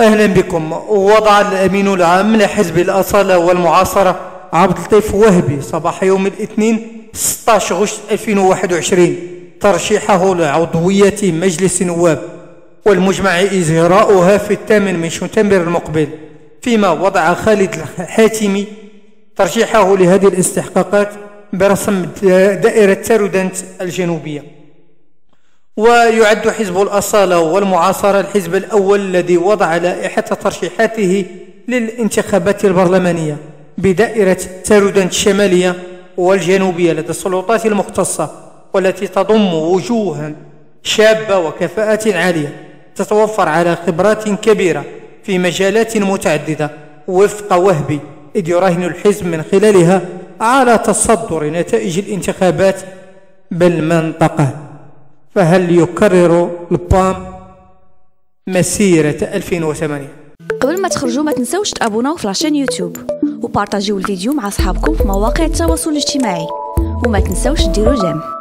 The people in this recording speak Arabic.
أهلا بكم. وضع الأمين العام لحزب الأصالة والمعاصرة عبد اللطيف وهبي صباح يوم الاثنين 16 غشت 2021 ترشيحه لعضوية مجلس النواب، والمجمع إجراؤها في 8 من شتنبر المقبل، فيما وضع خالد الحاتمي ترشيحه لهذه الاستحقاقات برسم دائرة تارودانت الجنوبية. ويعد حزب الأصالة والمعاصرة الحزب الأول الذي وضع لائحة ترشيحاته للانتخابات البرلمانية بدائرة تارودانت الشمالية والجنوبية لدى السلطات المختصة، والتي تضم وجوها شابة وكفاءات عالية تتوفر على خبرات كبيرة في مجالات متعددة وفق وهبي، إذ يراهن الحزب من خلالها على تصدر نتائج الانتخابات بالمنطقة. فهل يكرر البام مسيرة 2008؟ قبل ما تخرجوا ما تنسوش تابوناو في لاشين يوتيوب وبارطاجيو الفيديو مع اصحابكم في مواقع التواصل الاجتماعي، وما تنسوش ديروا جيم.